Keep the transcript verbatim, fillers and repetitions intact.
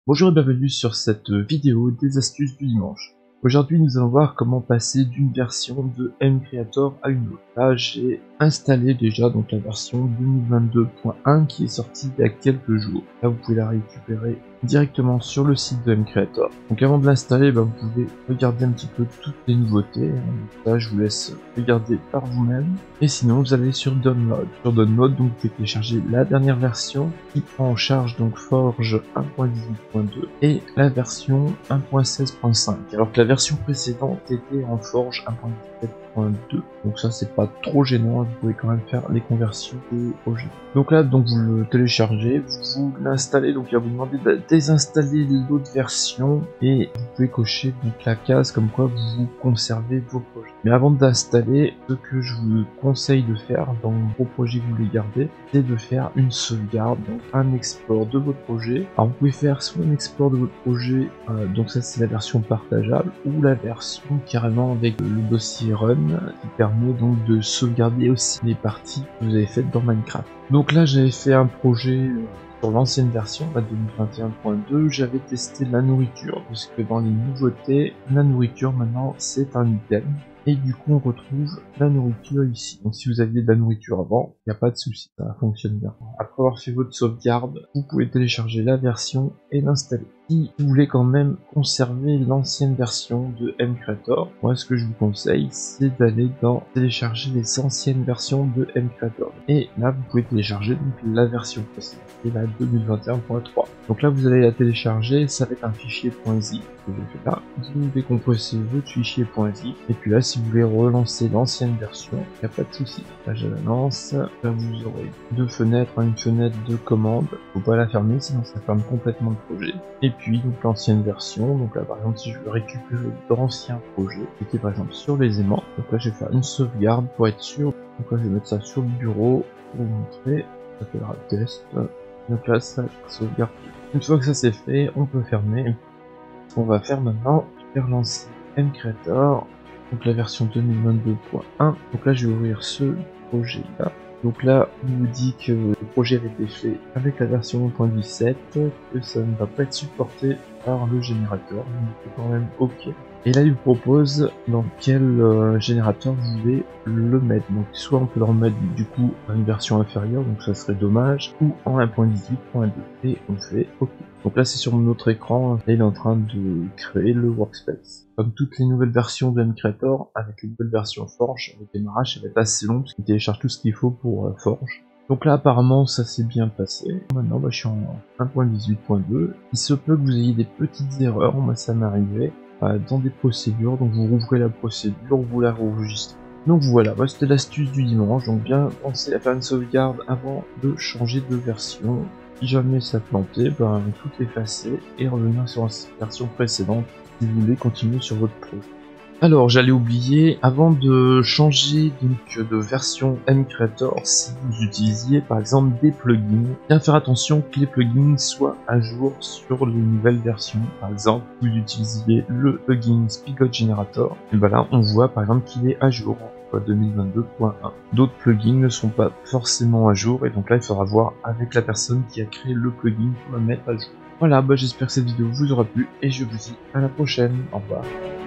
Bonjour et bienvenue sur cette vidéo des astuces du dimanche. Aujourd'hui nous allons voir comment passer d'une version de mCreator à une autre. Là j'ai installé déjà donc la version deux mille vingt-deux point un qui est sortie il y a quelques jours. Là vous pouvez la récupérer directement sur le site de mCreator. Donc avant de l'installer, bah, vous pouvez regarder un petit peu toutes les nouveautés. Là je vous laisse regarder par vous-même. Et sinon vous allez sur Download. Sur Download donc vous pouvez télécharger la dernière version qui prend en charge donc Forge un point dix-huit point deux et la version un point seize point cinq. Alors que la version précédente était en Forge un point dix-sept point deux. Donc ça c'est pas trop gênant, vous pouvez quand même faire les conversions au projet. Donc là donc vous le téléchargez, vous l'installez, donc il va vous demander de désinstaller l'autre version et vous pouvez cocher donc la case comme quoi vous conservez vos projets. Mais avant d'installer, ce que je vous conseille de faire dans vos projets que vous voulez garder, c'est de faire une sauvegarde, donc un export de votre projet. Alors vous pouvez faire soit un export de votre projet, euh, donc ça c'est la version partageable, ou la version carrément avec le dossier run qui permet donc de sauvegarder aussi les parties que vous avez faites dans Minecraft. Donc là j'avais fait un projet sur l'ancienne version, la deux mille vingt et un point deux, j'avais testé la nourriture, parce que dans les nouveautés, la nourriture maintenant c'est un item. Et du coup on retrouve la nourriture ici. Donc si vous aviez de la nourriture avant, il n'y a pas de souci, ça fonctionne bien. Après avoir fait votre sauvegarde, vous pouvez télécharger la version et l'installer. Si vous voulez quand même conserver l'ancienne version de mCreator, moi ce que je vous conseille c'est d'aller dans télécharger les anciennes versions de mCreator. Et là vous pouvez télécharger donc la version précédente, qui est la deux mille vingt et un point trois. Donc là vous allez la télécharger, ça va être un fichier .zip que j'ai fait là. Vous décompressez votre fichier .zip et puis là si vous voulez relancer l'ancienne version, il n'y a pas de souci. Là je la lance, là vous aurez deux fenêtres, une fenêtre de commande, faut pas la fermer sinon ça ferme complètement le projet. Et puis donc l'ancienne version, donc là par exemple si je veux récupérer d'anciens projets, qui étaient par exemple sur les aimants, donc là je vais faire une sauvegarde pour être sûr, donc là je vais mettre ça sur le bureau pour vous montrer, ça s'appellera test, donc là ça sauvegarde. Une fois que ça c'est fait, on peut fermer. Ce qu'on va faire maintenant, je vais relancer mCreator, donc la version deux mille vingt-deux point un, donc là je vais ouvrir ce projet là. Donc là, on nous dit que le projet avait été fait avec la version un point dix-sept, que ça ne va pas être supporté par le générateur, donc c'est quand même ok. Et là, il vous propose dans quel euh, générateur vous voulez le mettre. Donc soit on peut le remettre du coup à une version inférieure, donc ça serait dommage, ou en un point dix-huit point deux. Et on fait ok. Donc là c'est sur mon autre écran, et il est en train de créer le workspace. Comme toutes les nouvelles versions de mCreator, avec les nouvelles versions Forge, le démarrage ça va être assez long, parce qu'il télécharge tout ce qu'il faut pour euh, Forge. Donc là apparemment ça s'est bien passé. Maintenant bah, je suis en un point dix-huit point deux. Il se peut que vous ayez des petites erreurs, moi ça m'est arrivé, euh, dans des procédures, donc vous rouvrez la procédure, vous la enregistrez. Donc voilà, bah, c'était l'astuce du dimanche, donc bien pensez à faire une sauvegarde avant de changer de version. Si jamais ça plantait, ben, tout effacer et revenir sur la version précédente si vous voulez continuer sur votre projet. Alors j'allais oublier, avant de changer donc de version mCreator, si vous utilisiez par exemple des plugins, bien faire attention que les plugins soient à jour sur les nouvelles versions. Par exemple, vous utilisiez le plugin Spigot Generator, et ben là on voit par exemple qu'il est à jour. deux mille vingt-deux point un. D'autres plugins ne sont pas forcément à jour et donc là il faudra voir avec la personne qui a créé le plugin pour le mettre à jour. Voilà, bah j'espère que cette vidéo vous aura plu et je vous dis à la prochaine. Au revoir.